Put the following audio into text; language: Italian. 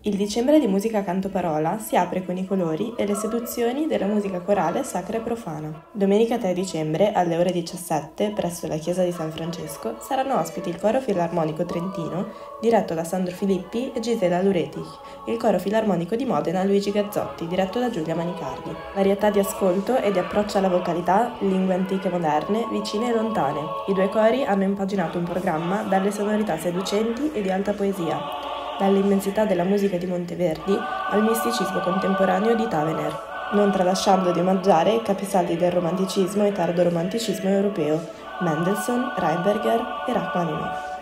Il dicembre di musica cantoparola si apre con i colori e le seduzioni della musica corale sacra e profana. Domenica 3 dicembre, alle ore 17, presso la chiesa di San Francesco, saranno ospiti il Coro Filarmonico Trentino, diretto da Sandro Filippi e Gisela Luretich, il Coro Filarmonico di Modena Luigi Gazzotti, diretto da Giulia Manicardi. Varietà di ascolto e di approccio alla vocalità, lingue antiche e moderne, vicine e lontane. I due cori hanno impaginato un programma dalle sonorità seducenti e di alta poesia, dall'immensità della musica di Monteverdi al misticismo contemporaneo di Tavener, non tralasciando di omaggiare i capisaldi del romanticismo e tardoromanticismo europeo, Mendelssohn, Reinberger e Rachmaninoff.